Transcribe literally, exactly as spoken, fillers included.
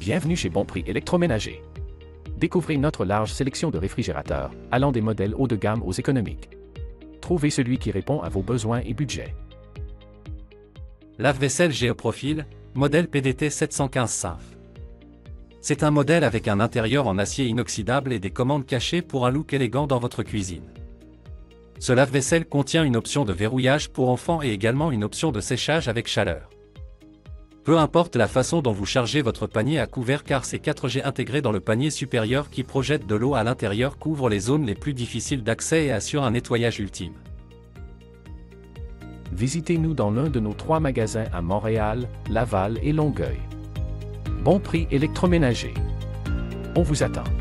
Bienvenue chez Bon Prix Électroménager. Découvrez notre large sélection de réfrigérateurs, allant des modèles haut de gamme aux économiques. Trouvez celui qui répond à vos besoins et budgets. Lave-vaisselle Géoprofil, modèle P D T sept cent quinze S A F. C'est un modèle avec un intérieur en acier inoxydable et des commandes cachées pour un look élégant dans votre cuisine. Ce lave-vaisselle contient une option de verrouillage pour enfants et également une option de séchage avec chaleur. Peu importe la façon dont vous chargez votre panier à couvert car c'est quatre G intégré dans le panier supérieur qui projette de l'eau à l'intérieur, couvre les zones les plus difficiles d'accès et assure un nettoyage ultime. Visitez-nous dans l'un de nos trois magasins à Montréal, Laval et Longueuil. Bon Prix Électroménager. On vous attend.